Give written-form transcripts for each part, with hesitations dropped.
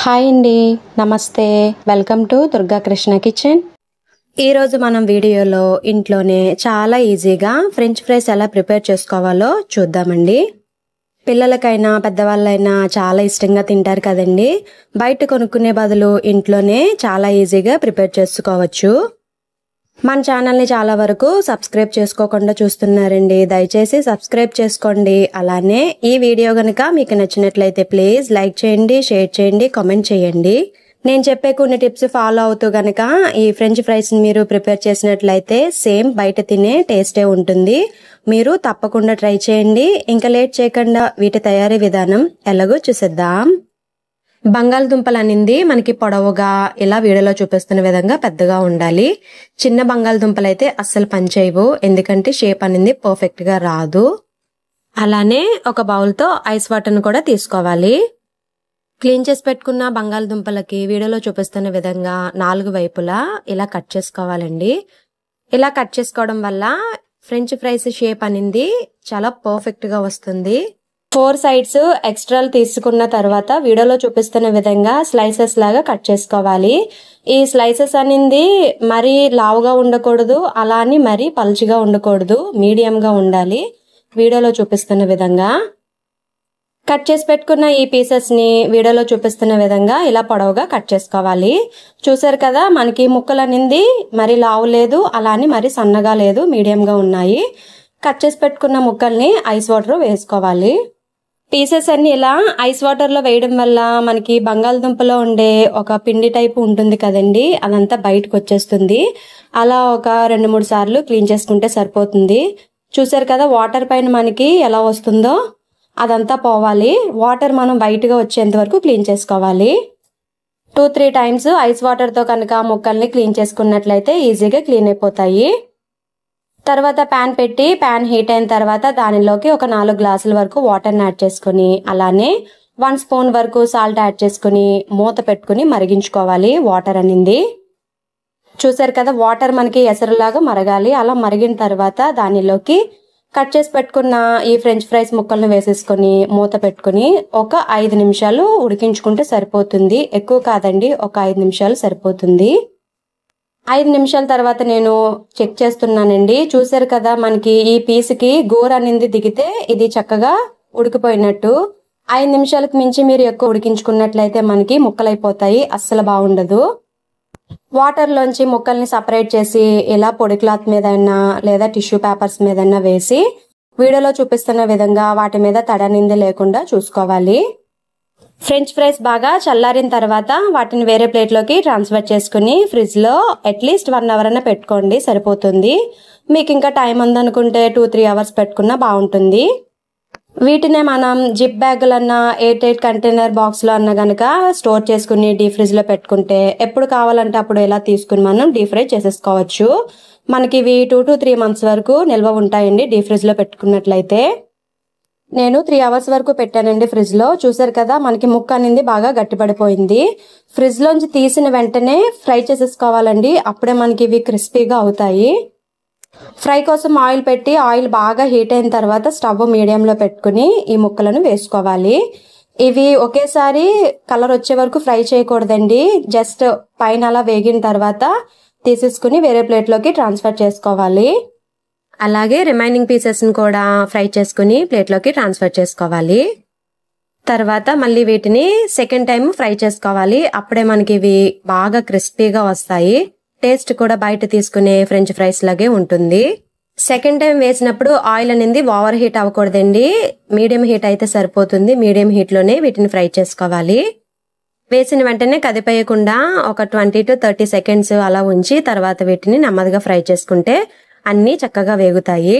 Hi అండి, నమస్తే. Welcome to Durga Krishna kitchen. ఈరోజు మనం వీడియోలో ఇంట్లోనే చాలా ఈజీగా ఫ్రెంచ్ ఫ్రైస్ ఎలా ప్రిపేర్ చేసుకోవాలో చూద్దామండి. పిల్లలకైనా పెద్దవాళ్ళైనా చాలా ఇష్టంగా తింటారు కదండి. బయట కొనుక్కునే బదులు ఇంట్లోనే చాలా ఈజీగా ప్రిపేర్ చేసుకోవచ్చు. మన ఛానల్ని చాలా వరకు సబ్స్క్రైబ్ చేసుకోకుండా చూస్తున్నారండి. దయచేసి సబ్స్క్రైబ్ చేసుకోండి. అలానే ఈ వీడియో కనుక మీకు నచ్చినట్లయితే ప్లీజ్ లైక్ చేయండి, షేర్ చేయండి, కామెంట్ చేయండి. నేను చెప్పే కొన్ని టిప్స్ ఫాలో అవుతూ గనక ఈ ఫ్రెంచ్ ఫ్రైస్ని మీరు ప్రిపేర్ చేసినట్లయితే సేమ్ బయట తినే టేస్టే ఉంటుంది. మీరు తప్పకుండా ట్రై చేయండి. ఇంకా లేట్ చేయకుండా వీటి తయారీ విధానం ఎలాగో చూసేద్దాం. బంగాళదుంపలు అనేది మనకి పొడవుగా ఇలా వీడియోలో చూపిస్తున్న విధంగా పెద్దగా ఉండాలి. చిన్న బంగాళదుంపలు అయితే అస్సలు పనిచేయవు, ఎందుకంటే షేప్ అనేది పర్ఫెక్ట్ గా రాదు. అలానే ఒక బౌల్తో ఐస్ వాటర్ను కూడా తీసుకోవాలి. క్లీన్ చేసి పెట్టుకున్న బంగాళదుంపలకి వీడియోలో చూపిస్తున్న విధంగా 4 వైపులా ఇలా కట్ చేసుకోవాలండి. ఇలా కట్ చేసుకోవడం వల్ల ఫ్రెంచ్ ఫ్రైస్ షేప్ అనేది చాలా పర్ఫెక్ట్ గా వస్తుంది. 4 సైడ్స్ ఎక్స్ట్రాలు తీసుకున్న తర్వాత వీడియోలో చూపిస్తున్న విధంగా స్లైసెస్ లాగా కట్ చేసుకోవాలి. ఈ స్లైసెస్ అనేది మరీ లావుగా ఉండకూడదు, అలా అని మరీ పలుచగా ఉండకూడదు, మీడియంగా ఉండాలి. వీడియోలో చూపిస్తున్న విధంగా కట్ చేసి పెట్టుకున్న ఈ పీసెస్ ని వీడియోలో చూపిస్తున్న విధంగా ఇలా పొడవుగా కట్ చేసుకోవాలి. చూసారు కదా, మనకి ముక్కలు అనేది మరీ లావు లేదు, అలా అని మరీ సన్నగా లేదు, మీడియంగా ఉన్నాయి. కట్ చేసి పెట్టుకున్న ముక్కల్ని ఐస్ వాటర్ వేసుకోవాలి. పీసెస్ అన్ని ఇలా ఐస్ వాటర్ లో వేయడం వల్ల మనకి బంగాళదుంపలో ఉండే ఒక పిండి టైపు ఉంటుంది కదండి, అదంతా బయటకు వచ్చేస్తుంది. అలా ఒక 2-3 సార్లు క్లీన్ చేసుకుంటే సరిపోతుంది. చూసారు కదా, వాటర్ పైన మనకి ఎలా వస్తుందో అదంతా పోవాలి. వాటర్ మనం బయటగా వచ్చేంత వరకు క్లీన్ చేసుకోవాలి. 2-3 టైమ్స్ ఐస్ వాటర్ తో కనుక ముక్కల్ని క్లీన్ చేసుకున్నట్లయితే ఈజీగా క్లీన్ అయిపోతాయి. తర్వాత ప్యాన్ పెట్టి ప్యాన్ హీట్ అయిన తర్వాత దానిలోకి ఒక 4 గ్లాసుల వరకు వాటర్ని యాడ్ చేసుకుని, అలానే 1 స్పూన్ వరకు సాల్ట్ యాడ్ చేసుకుని మూత పెట్టుకుని మరిగించుకోవాలి. వాటర్ అనేది చూసారు కదా, వాటర్ మనకి ఎసరులాగా మరగాలి. అలా మరిగిన తర్వాత దానిలోకి కట్ చేసి పెట్టుకున్న ఈ ఫ్రెంచ్ ఫ్రైస్ ముక్కలను వేసేసుకుని మూత పెట్టుకుని ఒక 5 నిమిషాలు ఉడికించుకుంటే సరిపోతుంది. ఎక్కువ కాదండి, ఒక 5 నిమిషాలు సరిపోతుంది. 5 నిమిషాల తర్వాత నేను చెక్ చేస్తున్నానండి. చూసారు కదా, మనకి ఈ పీస్కి గోర అనేది దిగితే ఇది చక్కగా ఉడికిపోయినట్టు. 5 నిమిషాలకు మించి మీరు ఎక్కువ ఉడికించుకున్నట్లయితే మనకి ముక్కలైపోతాయి, అస్సలు బాగుండదు. వాటర్లోంచి ముక్కల్ని సపరేట్ చేసి ఇలా పొడి క్లాత్ మీదైనా లేదా టిష్యూ పేపర్స్ మీదైనా వేసి వీడియోలో చూపిస్తున్న విధంగా వాటి మీద తడనింది లేకుండా చూసుకోవాలి. ఫ్రెంచ్ ఫ్రైస్ బాగా చల్లారిన తర్వాత వాటిని వేరే ప్లేట్లోకి ట్రాన్స్ఫర్ చేసుకుని ఫ్రిడ్జ్ లో అట్లీస్ట్ 1 అవర్ అయినా పెట్టుకోండి, సరిపోతుంది. మీకు ఇంకా టైం ఉందనుకుంటే 2-3 అవర్స్ పెట్టుకున్నా బాగుంటుంది. వీటినే మనం జిప్ బ్యాగులన్నా ఎయిర్ టైట్ కంటైనర్ బాక్స్ లో అన్నా గనక స్టోర్ చేసుకుని డీప్ ఫ్రిడ్జ్ లో పెట్టుకుంటే ఎప్పుడు కావాలంటే అప్పుడు ఇలా తీసుకుని మనం డీప్ ఫ్రై చేసేసుకోవచ్చు. మనకి ఇవి 2-3 మంత్స్ వరకు నిల్వ ఉంటాయండి డీప్ ఫ్రిడ్జ్ లో పెట్టుకున్నట్లయితే. నేను 3 అవర్స్ వరకు పెట్టానండి ఫ్రిడ్జ్ లో. చూసారు కదా, మనకి ముక్క అనేది బాగా గట్టిపడిపోయింది. ఫ్రిడ్జ్ లోంచి తీసిన వెంటనే ఫ్రై చేసేసుకోవాలండి, అప్పుడే మనకి ఇవి క్రిస్పీగా అవుతాయి. ఫ్రై కోసం ఆయిల్ పెట్టి ఆయిల్ బాగా హీట్ అయిన తర్వాత స్టవ్ మీడియంలో పెట్టుకుని ఈ ముక్కలను వేసుకోవాలి. ఇవి ఒకేసారి కలర్ వచ్చే వరకు ఫ్రై చేయకూడదండి. జస్ట్ పైన అలా వేగిన తర్వాత తీసేసుకుని వేరే ప్లేట్లోకి ట్రాన్స్ఫర్ చేసుకోవాలి. అలాగే రిమైనింగ్ పీసెస్ని కూడా ఫ్రై చేసుకుని ప్లేట్లోకి ట్రాన్స్ఫర్ చేసుకోవాలి. తర్వాత మళ్ళీ వీటిని సెకండ్ టైం ఫ్రై చేసుకోవాలి. అప్పుడే మనకి ఇవి బాగా క్రిస్పీగా వస్తాయి. టేస్ట్ కూడా బయట తీసుకునే ఫ్రెంచ్ ఫ్రైస్ లాగే ఉంటుంది. సెకండ్ టైం వేసినప్పుడు ఆయిల్ అనేది ఓవర్ హీట్ అవ్వకూడదండి, మీడియం హీట్ అయితే సరిపోతుంది. మీడియం హీట్లోనే వీటిని ఫ్రై చేసుకోవాలి. వేసిన వెంటనే కదిపేయకుండా ఒక 20-30 సెకండ్స్ అలా ఉంచి తర్వాత వీటిని నెమ్మదిగా ఫ్రై చేసుకుంటే అన్నీ చక్కగా వేగుతాయి.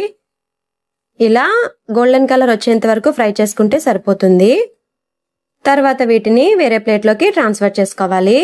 ఇలా గోల్డెన్ కలర్ వచ్చేంత వరకు ఫ్రై చేసుకుంటే సరిపోతుంది. తర్వాత వీటిని వేరే ప్లేట్లోకి ట్రాన్స్ఫర్ చేసుకోవాలి.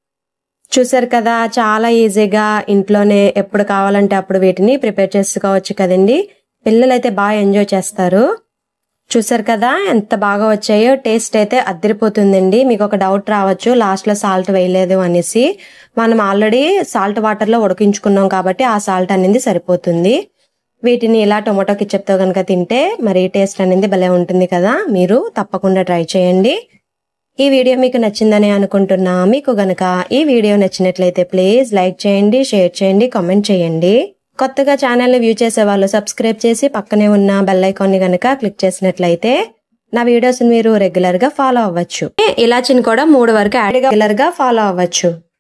చూసారు కదా, చాలా ఈజీగా ఇంట్లోనే ఎప్పుడు కావాలంటే అప్పుడు వీటిని ప్రిపేర్ చేసుకోవచ్చు కదండి. పిల్లలైతే బాగా ఎంజాయ్ చేస్తారు. చూసారు కదా ఎంత బాగా వచ్చాయో. టేస్ట్ అయితే అదిరిపోతుందండి. మీకు ఒక డౌట్ రావచ్చు, లాస్ట్ లో సాల్ట్ వేయలేదు అనేసి. మనం ఆల్రెడీ సాల్ట్ వాటర్ లో ఉడికించుకున్నాం కాబట్టి ఆ సాల్ట్ అనేది సరిపోతుంది. వీటిని ఇలా టొమాటో కెచప్తో కనుక తింటే మరి టేస్ట్ అనేది భలే ఉంటుంది కదా. మీరు తప్పకుండా ట్రై చేయండి. ఈ వీడియో మీకు నచ్చిందని అనుకుంటున్నా. మీకు గనక ఈ వీడియో నచ్చినట్లయితే ప్లీజ్ లైక్ చేయండి, షేర్ చేయండి, కామెంట్ చేయండి. కొత్తగా ఛానల్ని వ్యూ చేసే వాళ్ళు సబ్స్క్రైబ్ చేసి పక్కనే ఉన్న బెల్ ఐకాన్ని గనక క్లిక్ చేసినట్లయితే నా వీడియోస్ మీరు రెగ్యులర్ గా ఫాలో అవ్వచ్చు. ఇలాచిని కూడా 3 వరకు రెగ్యులర్ గా ఫాలో అవ్వచ్చు.